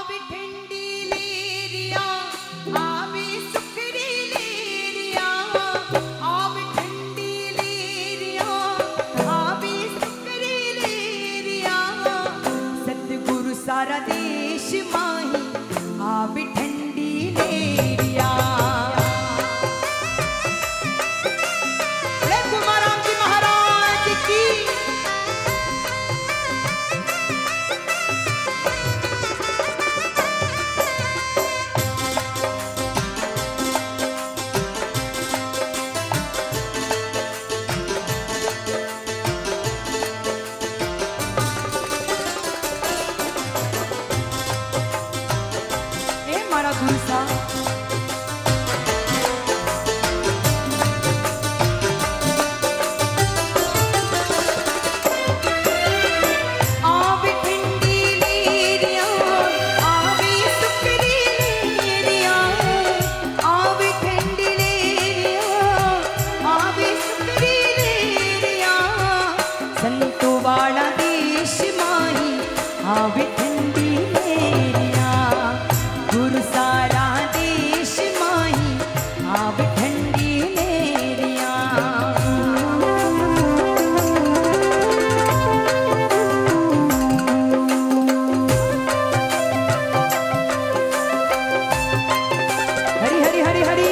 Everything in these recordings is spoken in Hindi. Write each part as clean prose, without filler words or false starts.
आवी ठंडी लेरिया आवी सुखरी लेरिया आवी ठंडी लेरिया आवी सुखरी लेरिया सतगुरु सारा देश माही आवी ठंडी लेरिया। कुमाराम जी महाराज की हमारा गुरु साहब आवी ठंडी लेरिया आवी सुखरी लेरिया आवी ठंडी लेरिया आवी सुखरी लेरिया संतो वाला देश माही आवी ठंडी लेरिया गुरु सारा देश माही आवी ठंडी लेरिया। हरी हरी हरी हरी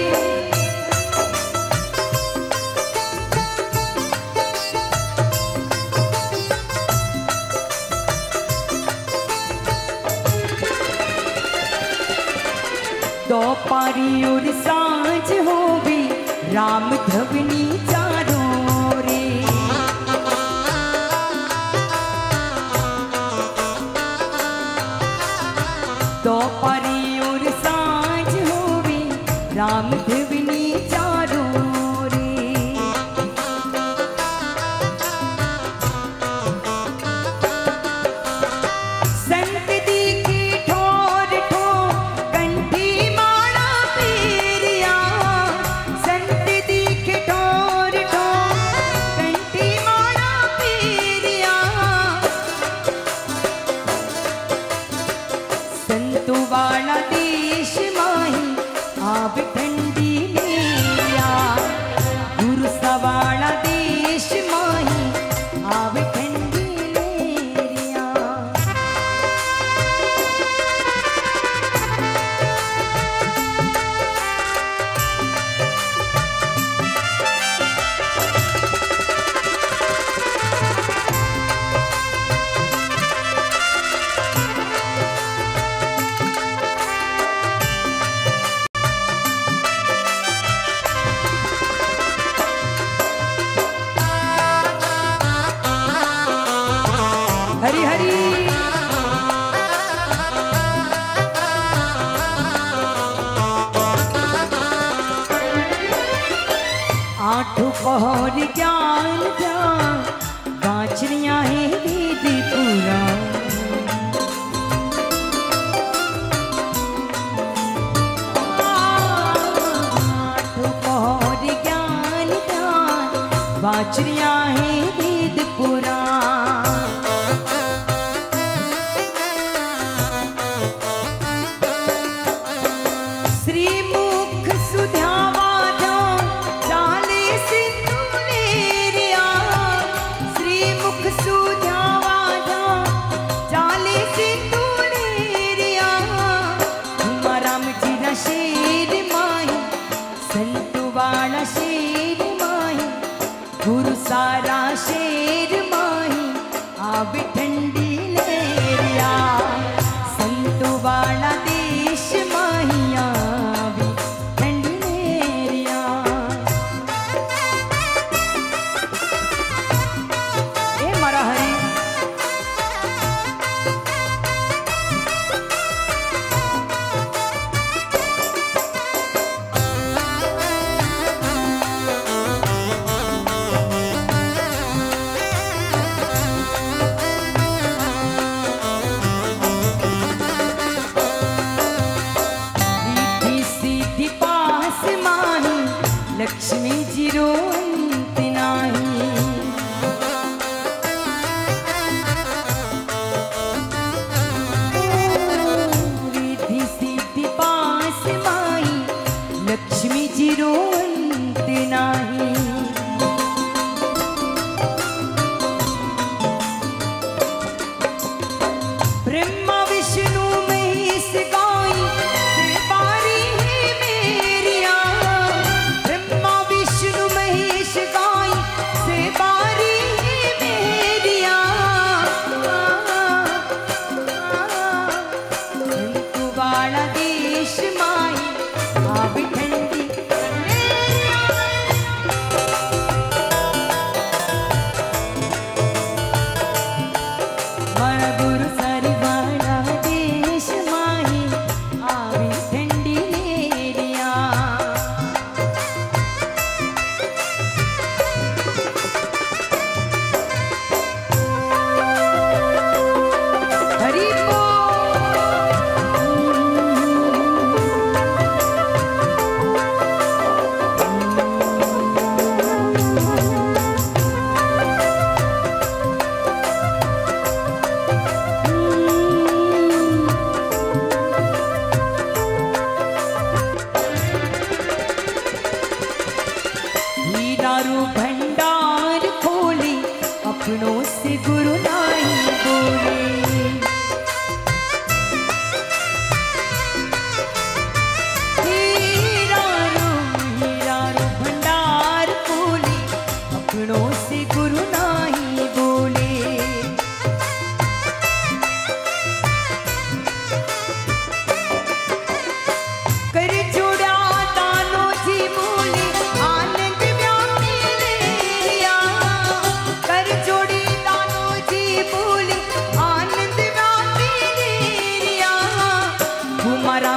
दोपहरी और सांझ हो भी राम धवनी चारों रे दोपहरी और सांझ हो भी राम धवनी चारों रे संत दिखे ठोर ठोर कंठी माला पेरिया संत दिखे ठोर ठोर कंठी माला पेरिया संतों वाला देश माही आवी ठंडी लेरिया गुरु सवाला देश माही आवी ठंडी लेरिया। हरी हरी आठों पहर ज्ञान ज्ञान बाँचरिया है वेद पुराण आठों पहर ज्ञान ज्ञान बाँचरिया है वेद पुराण श्रीमुख सुध्यावा चाले सिंधु लेरिया श्रीमुख सुध्यावा चाले सिंधु लेरिया राम जी ना शेर माही संत वाला शेर माही गुरु सारा शेर माही आवी ठंडी लेरिया संत वाला देश माही आवी ठंडी लेरिया। ए मारा हरी लक्ष्मी जी रोंत नाही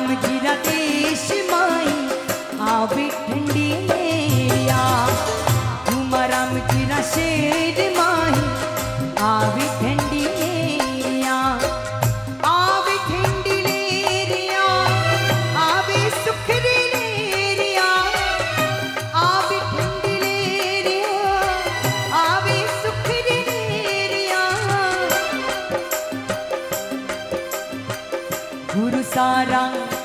जी रा देश माई आवे ठंडी लेरिया, घूमा राम जी रा शेर माई आवे ठंडी लेरिया, आवे ठंडी लेरिया, आवे सुखरी लेरिया, आवे ठंडी लेरिया, आवे सुखरी लेरिया। गुरु सारा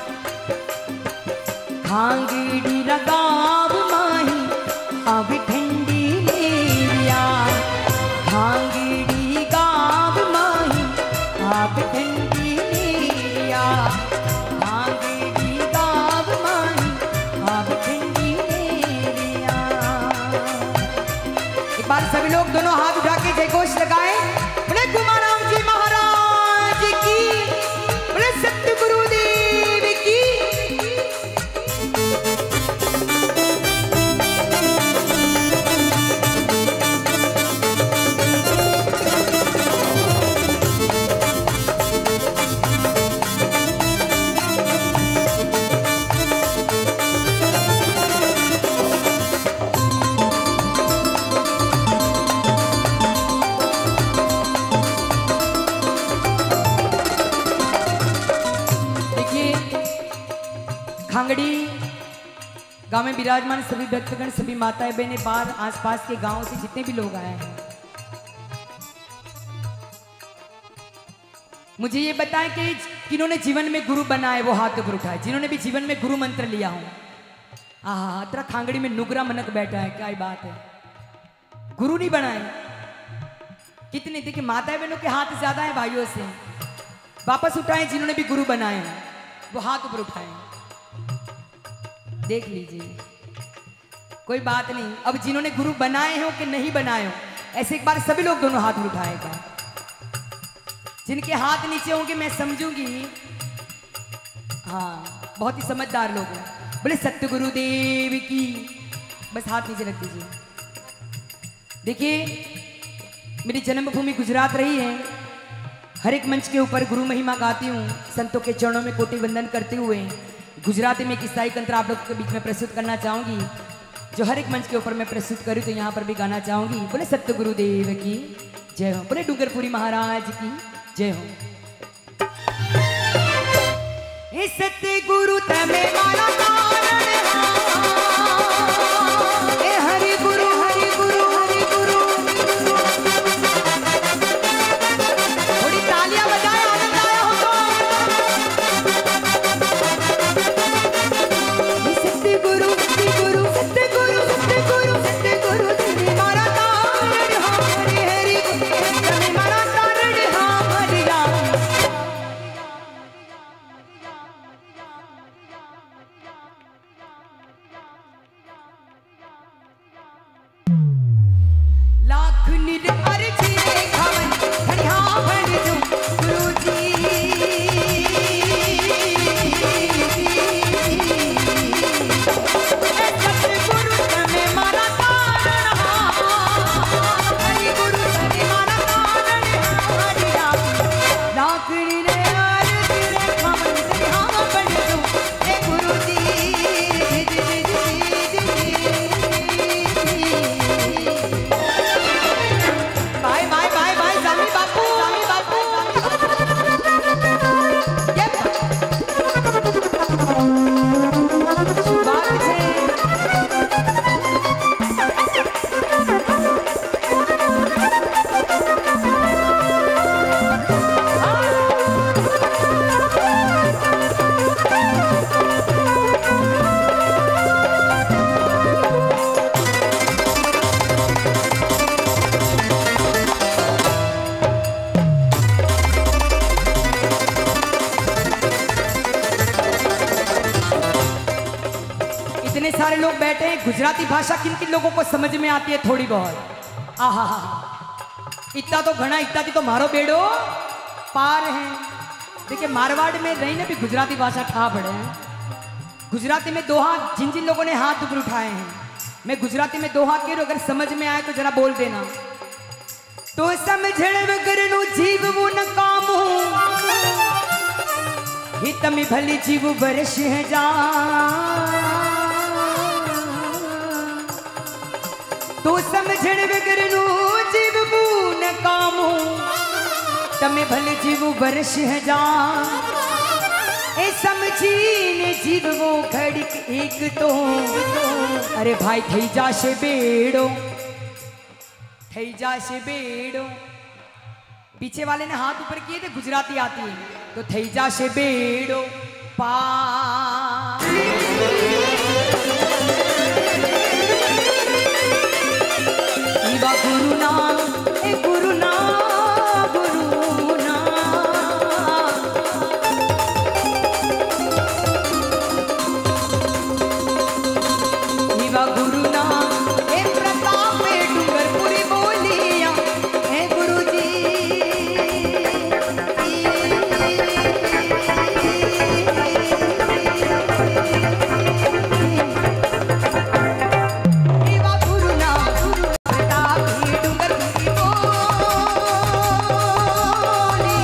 खांगड़ी लगाव माही आवे ठंडी लेरिया, खांगड़ी गाव माही आवे ठंडी लेरिया, खांगड़ी गाव माही आवे ठंडी लेरिया। एक बार सभी लोग दोनों हाथ उठा के जय घोष लगाएं। बोले कुमाराम जी महाराज की, बोले सत्य गुरुदेव की। खांगड़ी गांव में विराजमान सभी भक्तगण, सभी माताएं बहनें, बाहर आसपास के गांव से जितने भी लोग आए हैं, मुझे ये बताएं कि किन्होंने जीवन में गुरु बनाए वो हाथ ऊपर उठाए, जिन्होंने भी जीवन में गुरु मंत्र लिया हो। आहा, तेरा खांगड़ी में नुगरा मनक बैठा है, क्या बात है। गुरु नहीं बनाए कितने, देखिए माताएं बहनों के हाथ ज्यादा है भाइयों से। वापस उठाए जिन्होंने भी गुरु बनाए वो हाथ ऊपर उठाए, देख लीजिए, कोई बात नहीं। अब जिन्होंने गुरु बनाए हो कि नहीं बनाए हो, ऐसे एक बार सभी लोग दोनों हाथ उठाएगा। जिनके हाथ नीचे होंगे मैं समझूंगी, हाँ बहुत ही समझदार लोग हैं। बोले सत्य गुरुदेव की, बस हाथ नीचे रख दीजिए। देखिए मेरी जन्मभूमि गुजरात रही है, हर एक मंच के ऊपर गुरु महिमा गाती हूँ, संतों के चरणों में कोटि वंदन करते हुए गुजराती में एक ईसाई तंत्र आप लोग के बीच में प्रस्तुत करना चाहूंगी, जो हर एक मंच के ऊपर मैं प्रस्तुत करूँ तो यहाँ पर भी गाना चाहूंगी। बोले सत्य गुरुदेव की जय हो, बोले डूंगरपुरी महाराज की जय हो। सत्य गुरु तमे मारा कारण हरि गुरु हरि गुरु हरि गुरु। थोड़ी तालियां बजाए, आनंद आया हो तो। सत्य गुरु सत्य गुरु सत्य गुरु सत्य गुरु सत्य गुरु तमे मारा कारण हरि हरि तमे मारा कारण हरि राम। लाख निर अर्जी खवन हरिहा भर जो गुरु जी। सतगुरु तमे मारा कारण हरि गुरु तमे मारा कारण हरि राम। लाख निर अर्जी खवन हरिहा भर जो हे गुरु जी। इतने सारे लोग बैठे हैं, गुजराती भाषा किन किन लोगों को समझ में आती है थोड़ी बहुत? आहा, इतना तो घना, इतना तो मारो बेड़ो पार है। देखिए मारवाड़ में रही ने भी गुजराती भाषा ठा पड़े हैं। गुजराती में दोहा जिन जिन लोगों ने हाथ ऊपर उठाए हैं, मैं गुजराती में दोहा कह रही हूं, अगर समझ में आए तो जरा बोल देना। तो समझण वगर नु जीव वो न काम हित में भली जीव वर्ष है जा तो समझण वगरनु जीव न कामो तमे भले जीव वर्ष है जा ए समझीने जीव वो घड़िक एक तो अरे भाई थई जाशे बेड़ो थई जाशे बेड़ो। पीछे वाले ने हाथ ऊपर किए थे, गुजराती आती है तो थई जाशे बेड़ो पार। ईवा गुरु नाम ए गुरु नाम गुरु नाम ईवा गुरु नाम ए प्रताप पे डूंगरपुरी बोलिया ए गुरु जी ईवा गुरु नाम गुरु प्रताप पे डूंगरपुरी बोली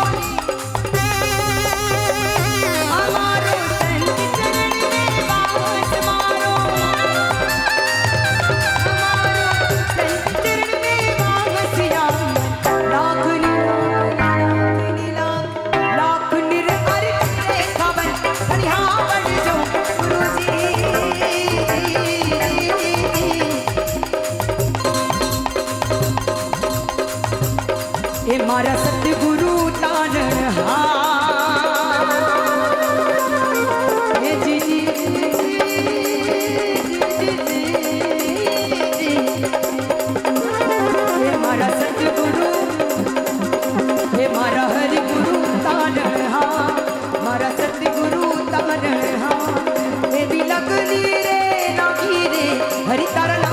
हमारो संत चरण में बास मारो मारा सतगुरु तारण जी जी मारा सतगुरु हे मारा हरि गुरु तारण मारा सतगुरु तारण हे भी लगनी रे नागी रे हरि तारण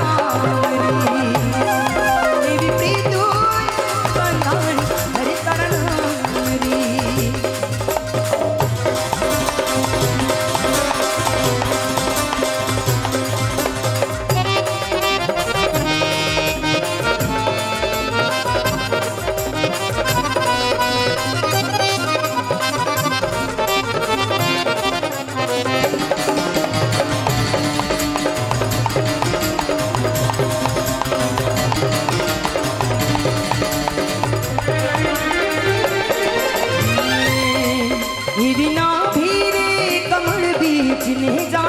ना भीरे कमल बीच ने जा